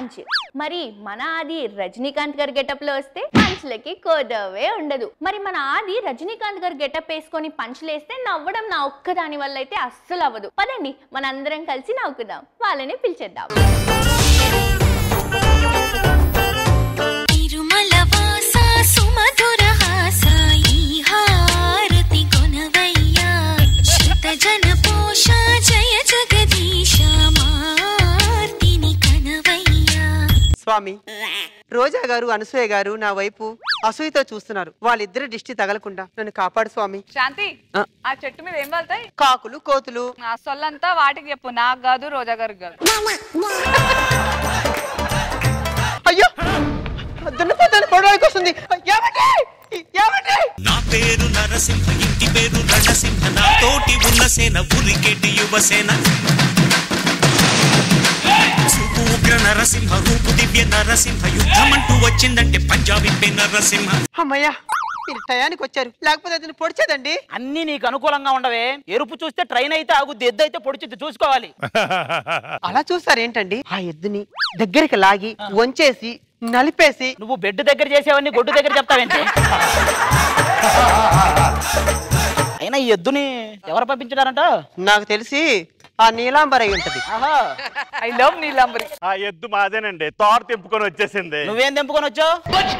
Punch. మరి మన ఆది రజనీకాంత్ గారి గెటప్ లో వస్తే పంచ్లకి కోదవే ఉండదు. మరి మన ఆది రజనీకాంత్ గారు గెటప్ వేసుకొని పంచ్లేస్తే నవ్వడం నా ఒక్కదాని వల్ల అయితే అస్సలు అవ్వదు. పదండి మనందరం కలిసి నవ్వుకుందాం, వాళ్ళని పిలిచేద్దాం. స్వామి, రోజా గారు అనసూయ గారు నా వైపు అసూయతో చూస్తున్నారు. వాళ్ళిద్దరు దిష్టి తగలకుండా నన్ను కాపాడు స్వామి. శాంతి, ఆ చెట్టు మీద ఏం వెళ్తాయి? కాకులు, కోతులు. నా సొల్లంతా వాటికి చెప్పు, నాకు కాదు, రోజా గారికి కాదు. అయ్యో, దున్నపోతాను పొడవకి వస్తుంది. నా పేరు నరసింహ, ఇంటి పేరు రణసింహ, నా తోటి ఉన్న సేన ఉరికెటి యువసేన. చూపు ఉగ్ర నరసింహ, రూపు దివ్య నరసింహ, యుద్ధమంటూ వచ్చిందంటే పంజాబీ పే నరసింహ. అమ్మయ్యా, మీరు టయానికి వచ్చారు, లేకపోతే అతను పొడిచేదండి. అన్ని నీకు అనుకూలంగా ఉండవే. ఎరుపు చూస్తే ట్రైన్ అయితే ఆగుద్ది, ఎద్దు అయితే పొడిచిద్ది, చూసుకోవాలి. అలా చూస్తారేంటండి? ఆ ఎద్దుని దగ్గరికి లాగి వంచేసి నలిపేసి. నువ్వు బెడ్ దగ్గర చేసేవన్నీ గొడ్డు దగ్గర చెప్తావేంటి? అయినా ఈ ఎద్దుని ఎవరు పంపించారంట? నాకు తెలిసి ఆ నీలాంబర్ అయి ఉంటది. I love Neelambari. ఆ ఎద్దు మాదేనండి, తోట తెంపుకొని వచ్చేసింది. నువ్వేం తెంపుకొని వచ్చావు?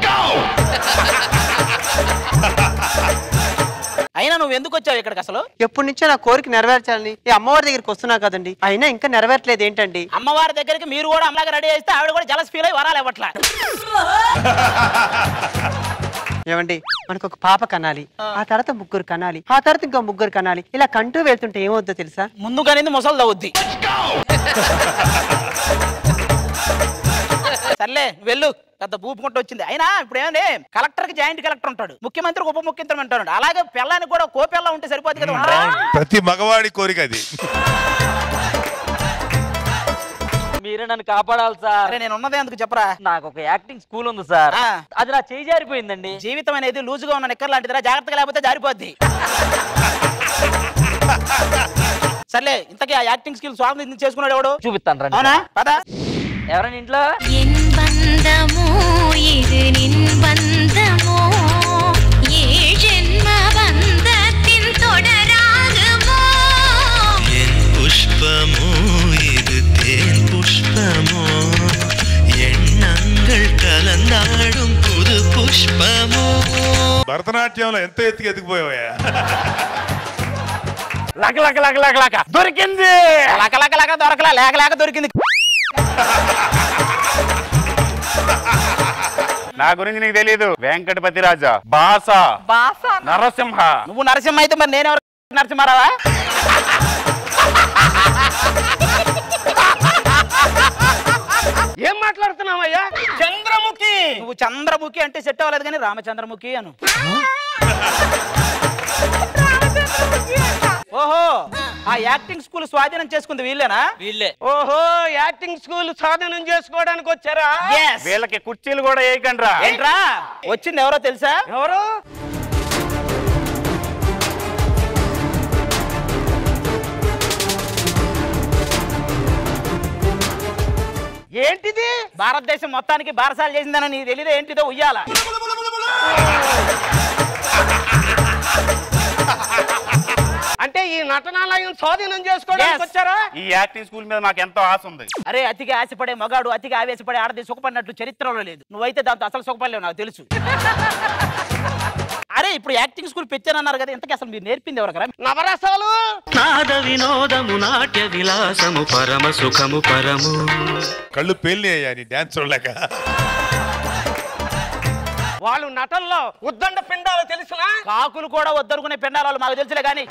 అయినా నువ్వు ఎందుకు వచ్చావు ఇక్కడికి అసలు? ఎప్పటి నుంచో నా కోరిక నెరవేర్చాలని ఈ అమ్మవారి దగ్గరికి వస్తున్నా కదండి, అయినా ఇంకా నెరవేర్లేదు ఏంటండి? అమ్మవారి దగ్గరికి మీరు కూడా అమ్మలాగా రెడీ చేస్తే ఆవిడ కూడా జలస్ ఫీల్ అయ్యి వరాలు ఇవ్వట్లా. ఏమండి, మనకు ఒక పాప కనాలి, ఆ తర్వాత ముగ్గురు కనాలి, ఆ తర్వాత ఇంకా ముగ్గురు కనాలి. ఇలా కంటూ వెళ్తుంటే ఏమవుద్దో తెలుసా? ముందు కనింది ముసలు తవ్వుద్ది. సర్లే వెళ్ళు, పెద్ద బూపుకుంటూ వచ్చింది. అయినా ఇప్పుడు ఏమండి, కలెక్టర్ కి జాయింట్ కలెక్టర్ ఉంటాడు, ముఖ్యమంత్రికి ఉప ముఖ్యమంత్రి అంటాడు. అలాగే పిల్లానికి కూడా కోపిల్ల ఉంటే సరిపోదు కదా. ప్రతి మగవాడి కోరిక అది. మీరే నన్ను కాపాడాలి సార్. అరే నేను ఉన్నదే అందుకు చెప్పరా. నాకు ఒక యాక్టింగ్ స్కూల్ ఉంది సార్, అది నా చేయి జారిపోయిందండి. జీవితం అనేది లూజుగా ఉన్న నిక్కర్ లాంటిదిరా, జాగ్రత్తగా లేకపోతే జారిపోద్ది. సర్లే, ఇంతకీ ఆ యాక్టింగ్ స్కిల్ స్వామి చేసుకున్నాడు ఎవడు? చూపిస్తాను రండి. అవునా, పద. ఎవరైనా ఇంట్లో? புஷ்பமோ இது தேன் புஷ்பமோ, எண்ணங்கள் கலந்தாடும் புது புஷ்பமோ. భరతనాట్యంలో ఎంత ఎత్తుకు ఎదిగిపోయావా? లక లక లక లక లక దొరికింది. లక లక లక దొరకలా, లేక లేక దొరికింది. నా గురించి నీకు తెలీదు. వెంకటపతి రాజా, బాస, నరసింహ. నువ్వు నరసింహ అయితే మరి నేను ఎవరు? నరసింహారావా? ఏం మాట్లాడుతున్నావయ్యా? చంద్రముఖి. నువ్వు చంద్రముఖి అంటే సెట్ అవ్వలేదు కానీ రామచంద్రముఖి అను. ఓహో, ఆ యాక్టింగ్ స్కూల్ స్వాధీనం చేసుకుంది వీళ్ళేనా? వీళ్ళే. ఓహో, యాక్టింగ్ స్కూల్ స్వాధీనం చేసుకోవడానికి వచ్చారా? వీళ్ళకి కుర్చీలు కూడా వేయకండి రా. ఏంట్రా వచ్చింది ఎవరో తెలుసా? ఎవరు? ఏంటిది? భారతదేశం మొత్తానికి బారసాలు చేసిందని నీకు తెలీదు ఏంటిదో? ఉయ్యాల. అంటే ఈ నటనాలయం స్వాధీనం చేసుకోవడానికి వచ్చారా? ఈ యాక్టింగ్ స్కూల్ మీద నాకు ఎంతో ఆశ ఉంది. అరే, అతిగా ఆశపడే మగాడు అతిగా ఆవేశపడే ఆడది సుఖపడినట్లు చరిత్రలో లేదు. నువ్వైతే దాంతో అసలు సుఖపడలేవు, నాకు తెలుసు. అరే, ఇప్పుడు యాక్టింగ్ స్కూల్ పెట్టానన్నారు కదా, ఇంతకీ అసలు మీరు నేర్పింది ఎవరికరా? నవరసాలు, నాద వినోదము, నాట్య విలాసము, పరమ సుఖము పరము. కళ్ళు పేలి అయ్యాని డాన్స్ చూడలేక. వాళ్ళు నటనలో ఉద్దండ పిండాలు తెలుసునా? కాకులు కూడా వద్దనుకునే పిండాలు మాకు తెలుసులే కానీ.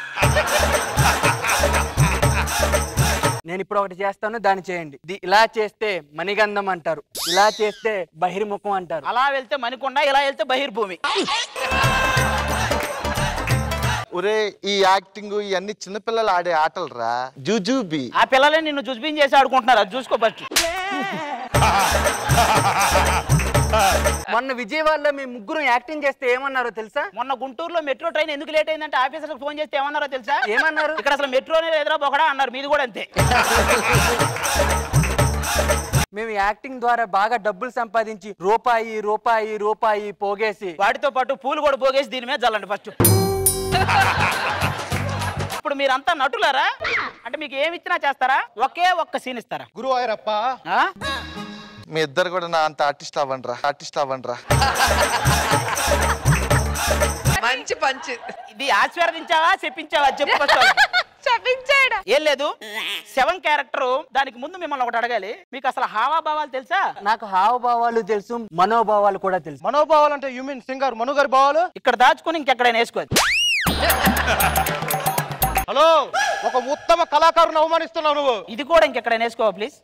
నేను ఇప్పుడు ఒకటి చేస్తాను, దాన్ని చేయండి. ఇలా చేస్తే మణిగంధం అంటారు, ఇలా చేస్తే బహిర్ముఖం అంటారు. అలా వెళ్తే మణికొండ, ఇలా వెళ్తే బహిర్భూమి. ఒరే, ఈ యాక్టింగ్ ఇవన్నీ చిన్నపిల్లలు ఆడే ఆటలు రా, జుజుబి. ఆ పిల్లలే నిన్ను జుజ్బీన్ చేసి ఆడుకుంటున్నారు, అది చూసుకో ఫస్ట్. మొన్న విజయవాడలో మీ ముగ్గురు యాక్టింగ్ చేస్తే ఏమన్నారో తెలుసా? మొన్న గుంటూరులో మెట్రో ట్రైన్ ఎందుకు లేట్ అయిందంటే ఆఫీసర్కి ఫోన్ చేస్తే ఏమన్నారో తెలుసా? ఏమన్నారు? ఇక్కడ అసలు మెట్రోనే లేదురా బొకడా అన్నారు. మీది కూడా అంతే. మేము యాక్టింగ్ ద్వారా బాగా డబ్బులు సంపాదించి రూపాయి రూపాయి రూపాయి పోగేసి వాటితో పాటు పూలు కూడా పోగేసి దీని మీద చల్లండి ఫస్ట్. ఇప్పుడు మీరంతా నటులారా? అంటే మీకు ఏమి ఇచ్చినా చేస్తారా? ఒకే ఒక్క సీన్ ఇస్తారా? గురువాయూరప్ప మీ ఇద్దరు కూడా నా అంత ఆర్టిస్ట్ అవ్వండిరా. మంచి పంచ్. ఇది ఆశీర్వదించావా చెప్పించావా చెప్పు. చెప్పించాడు. ఏం లేదు, 7 క్యారెక్టర్. దానికి ముందు మిమ్మల్ని ఒకటి అడగాలి, మీకు అసలు హావాభావాలు తెలుసా? నాకు హావభావాలు తెలుసు, మనోభావాలు కూడా తెలుసు. మనోభావాలు అంటే యు మీన్ సింగర్ మను గారి భావాలు ఇక్కడ దాచుకుని ఇంకెక్కడైనా వేసుకోవాలి. హలో, ఒక ఉత్తమ కళాకారుని అవమానిస్తున్నావు నువ్వు. ఇది కూడా ఇంకెక్కడైనా వేసుకోవా ప్లీజ్.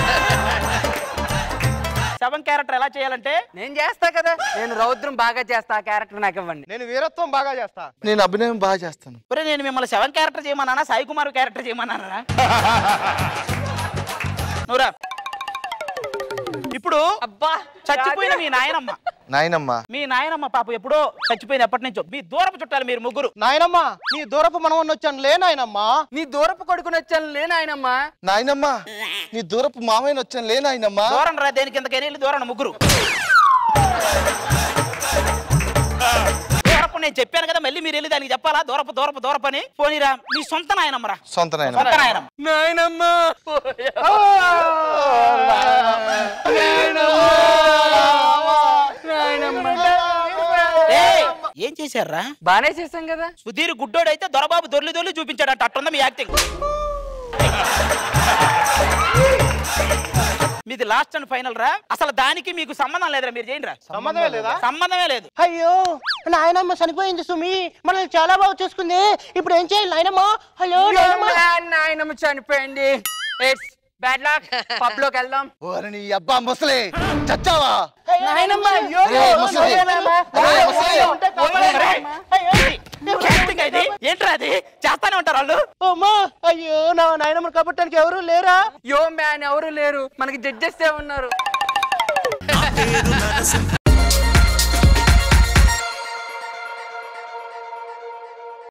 7 క్యారెక్టర్ ఎలా చేయాలంటే నేను చేస్తా కదా. నేను రౌద్రం బాగా చేస్తా, ఆ క్యారెక్టర్ నాకు ఇవ్వండి. నేను వీరత్వం బాగా చేస్తా. నేను అభినయం బాగా చేస్తాను. ఒరే, నేను మిమ్మల్ని 7 క్యారెక్టర్ చేయమన్నానా సాయి కుమార్ క్యారెక్టర్ చేయమన్నానా? నువ్వురా. ఇప్పుడు అబ్బా చచ్చిపోయిన మీ నాయనమ్మ మీ నాయనమ్మ పాప ఎప్పుడో చచ్చిపోయింది. ఎప్పటి నుంచో మీ దూరపు చుట్టాలు మీరు ముగ్గురు. నాయనమ్మ, నీ దూరపు మనవన్న వచ్చాను లే నాయనమ్మ. నీ దూరపు కొడుకుని వచ్చాను లే నాయనమ్మా. నాయనమ్మ, నీ దూరపు మామయ్యని వచ్చాను లే నాయనమ్మ. దూరం రా, దేనికి ఇంతకైనా వెళ్ళి దూరం ముగ్గురు. దూరపు నేను చెప్పాను కదా, మళ్ళీ మీరు వెళ్ళి దానికి చెప్పాలా? దూరపు అని. పోనీరా, మీ సొంత నాయనమ్మరా. సొంత నాయనమ్మ. నాయనమ్మ ఏం చేశారా? బానే చేశాం కదా. సుధీర్ గుడ్డోడు అయితే దొరబాబు దొర్లి చూపించాడట. అట్టుందా మీ యాక్టింగ్? మీది లాస్ట్ అండ్ ఫైనల్ రా. అసలు దానికి మీకు సంబంధం లేదురా, మీరు చేయండి రా. సంబంధమే లేదు. అయ్యో, నాయనమ్మ చనిపోయింది సుమి, మనల్ని చాలా బాగా చూసుకుంది. ఇప్పుడు ఏం చేయాలి నాయనమ్మ? హలో నాయనమ్మ చనిపోయింది. It's bad luck. పబ్ లోకి వెళ్దాం. ఓరి నీ అబ్బా ముసలి, చచ్చావా? నాయనమ్మ ఏంట్రా అది చేస్తానే ఉంటారు వాళ్ళు. అయ్యో, నా నాయనమ్మ కప్పటానికి ఎవరు లేరా? యో మ్యాన్, ఎవరు లేరు, మనకి జడ్జెస్ ఉన్నారు. నా పేరు నరసింహ